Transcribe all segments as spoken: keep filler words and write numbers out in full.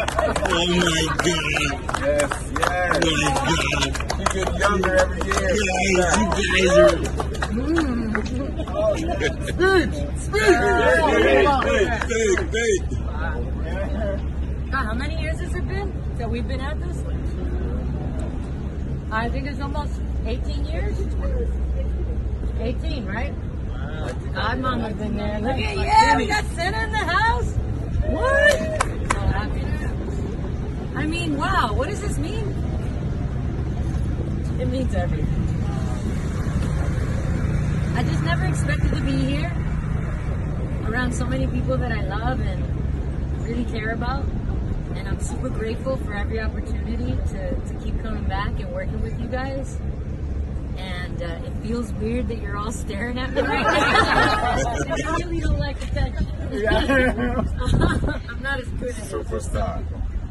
Oh my God. Yes, yes. Oh my God. You get younger every year. Guys, you guys are. Speech! Speech! Big, big. God, how many years has it been that we've been at this? I think it's almost eighteen years. eighteen, right? Godmama's been there. Look at yeah, we got Santa in the house. What? So happy. I mean, wow. What does this mean? It means everything. I just never expected to be here around so many people that I love and really care about. And I'm super grateful for every opportunity to, to keep coming back and working with you guys. And uh, it feels weird that you're all staring at me right now. I really don't like attention. I'm not as good as Superstar.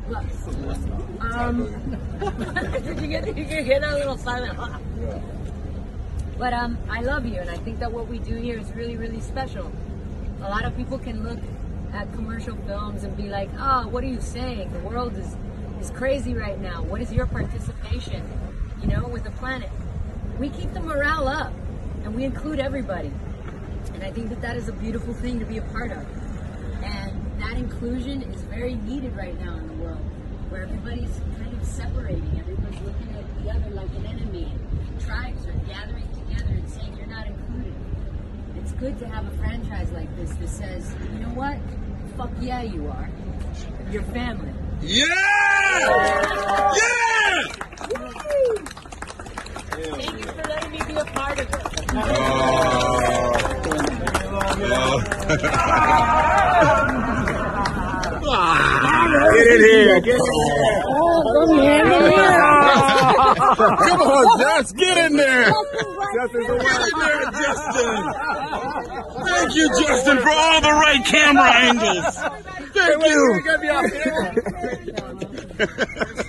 Um, did you get, did you get that little silent? Yeah. But um, I love you, and I think that what we do here is really, really special. A lot of people can look at commercial films and be like, oh, what are you saying? The world is, is crazy right now. What is your participation, you know, with the planet? We keep the morale up, and we include everybody. And I think that that is a beautiful thing to be a part of. And that inclusion is very needed right now in the world, where everybody's kind of separating. Everybody's looking at the other like an enemy. Tribes are gathering together and saying you're not included. It's good to have a franchise like this that says, you know what? Fuck yeah, you are. You're family. Yeah! Yeah! Woo! Thank you for letting me be a part of it. Oh. Get in here. Get in here. Come on, Just get in there. Justin's Get in there, Justin. Thank you, Justin, for all the right camera angles. Thank you.